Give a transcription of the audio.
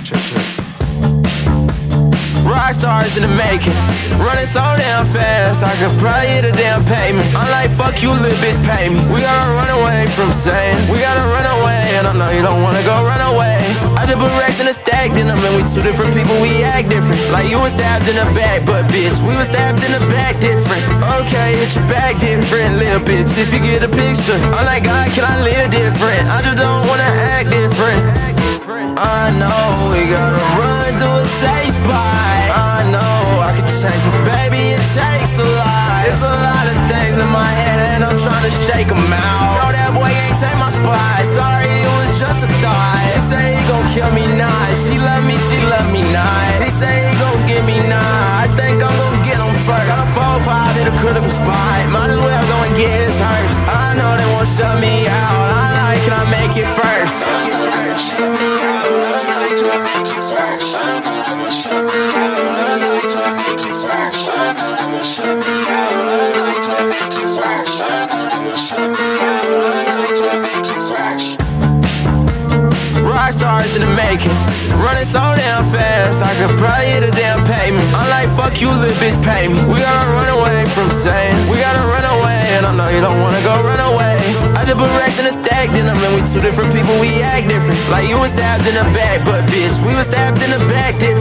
Rock stars in the making, running so damn fast I could probably hit a damn pavement. I'm like, fuck you, little bitch, pay me. We gotta run away from saying we gotta run away, and I know you don't wanna go run away. I just put racks in a stack, then I mean we two different people, we act different. Like you was stabbed in the back, but bitch, we was stabbed in the back different. Okay, hit your back different, little bitch, if you get a picture. I'm like, God, can I live different? I just don't wanna act different. I know we gotta run to a safe spot. I know I could change, but baby, it takes a lot. There's a lot of things in my head and I'm trying to shake them out. No, that boy ain't take my spot. Sorry, it was just a thought. He say he gon' kill me now. She love me not. He say he gon' get me now. I think I'm gon' get him first. Got a 4-5 in a critical spot. Might as well go and get his hearse. I know they won't shut me out. I like, can I make it first? I know they won't shut me out. I like, can I make it first? I know they won't shut me out. I like, can I make it first? I know they won't shut me out. I like, can I make it first? I know they won't shut me out. I like, can I make it first? Rock stars in the making, running so damn fast I could probably hit a damn pavement. I'm like, fuck you, little bitch, pay me. We gotta run away from saying we gotta run away, and I know you don't wanna go run away. I just put racks in a stack, then I mean we two different people, we act different. Like you was stabbed in the back, but bitch, we was stabbed in the back different.